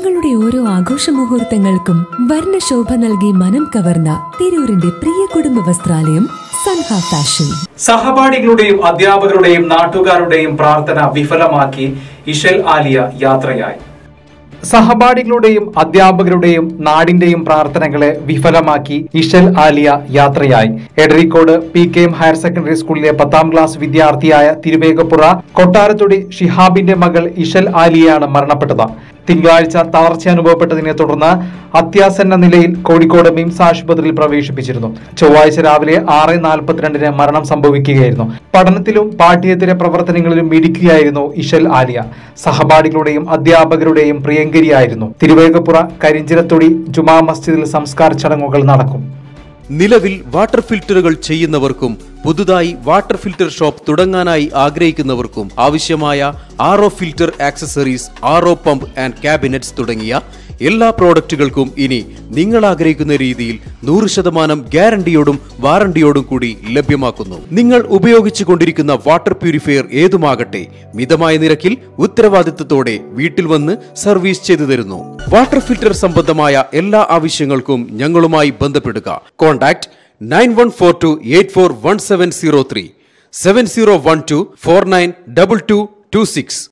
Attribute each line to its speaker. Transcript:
Speaker 1: നിങ്ങളുടെ ഓരോ ആഘോഷ മുഹൂർത്തങ്ങൾക്കും വർണ്ണശോഭ നൽകി മനം കവർന്ന തിരൂരിന്റെ പ്രിയ കുടുംബ വസ്ത്രാലയം സൻഹ ഫാഷൻ.
Speaker 2: സഹപാഠികളുടെയും അധ്യാപകരുടെയും നാട്ടുകാരുടെയും പ്രാർത്ഥന വിഫലമാക്കി ഇശൽ ആലിയ യാത്രയായി. സഹപാഠികളുടെയും അധ്യാപകരുടെയും നാടിന്റെയും പ്രാർത്ഥനകളെ വിഫലമാക്കി ഇശൽ ആലിയ യാത്രയായി. എടരിക്കോട് PKM ഹയർ സെക്കൻഡറി സ്കൂളിലെ 10ാം ക്ലാസ് വിദ്യാർത്ഥിയായ തിരുവേഗപ്പുറ കൊട്ടാരത്തൊടി ഷിഹാബിന്റെ മകൾ ഇശൽ ആലിയയാണ് മരണപ്പെട്ടത്. തിങ്കളാഴ്ച തളർച്ച അനുഭവപ്പെട്ടതിനെ തുടർന്ന് അത്യാസന്ന നിലയിൽ കോഴിക്കോട് മിംസ് ആശുപത്രിയിൽ പ്രവേശിപ്പിച്ചിരുന്നു. ചൊവ്വാഴ്ച രാവിലെ 6:42 മരണം സംഭവിക്കുകയായിരുന്നു. പഠനത്തിലും പാഠ്യേതര പ്രവർത്തനങ്ങളിലും മിടുക്കിയായിരുന്നു ഇശൽ ആലിയ. സഹപാഠികളുടെയും അധ്യാപകരുടെയും പ്രിയങ്കരിയായിരുന്നു. തിരുവേഗപ്പുറ കരിഞ്ചിറത്തൊടി ജുമാ മസ്ജിദിൽ സംസ്കാര ചടങ്ങുകൾ നടക്കും.
Speaker 3: നിലവിൽ വാട്ടർ ഫിൽറ്ററുകൾ ചെയ്യുന്നവർക്കും പുതുതായി വാട്ടർ ഫിൽറ്റർ ഷോപ്പ് തുടങ്ങാനായി ആഗ്രഹിക്കുന്നവർക്കും ആവശ്യമായ RO filter accessories, RO pump and cabinets തുടങ്ങിയ എല്ലാ പ്രോഡക്റ്റുകൾക്കും ഇനി നിങ്ങൾ ആഗ്രഹിക്കുന്ന രീതിയിൽ 100% ഗ്യാരണ്ടിയോടും വാറണ്ടിയോടും കൂടി ലഭ്യമാക്കുന്നു. നിങ്ങൾ ഉപയോഗിച്ചു കൊണ്ടിരിക്കുന്ന വാട്ടർ പ്യൂരിഫയർ ഏതുമാകട്ടെ, മിതമായ നിരക്കിൽ ഉത്തരവാദിത്തത്തോടെ വീട്ടിൽ വന്ന് സർവീസ് ചെയ്തു തരുന്നു. വാട്ടർ ഫിൽറ്റർ സംബന്ധമായ എല്ലാ ആവശ്യങ്ങൾക്കും ഞങ്ങളുമായി ബന്ധപ്പെടുക. കോൺടാക്ട് 9142841703 7012492226.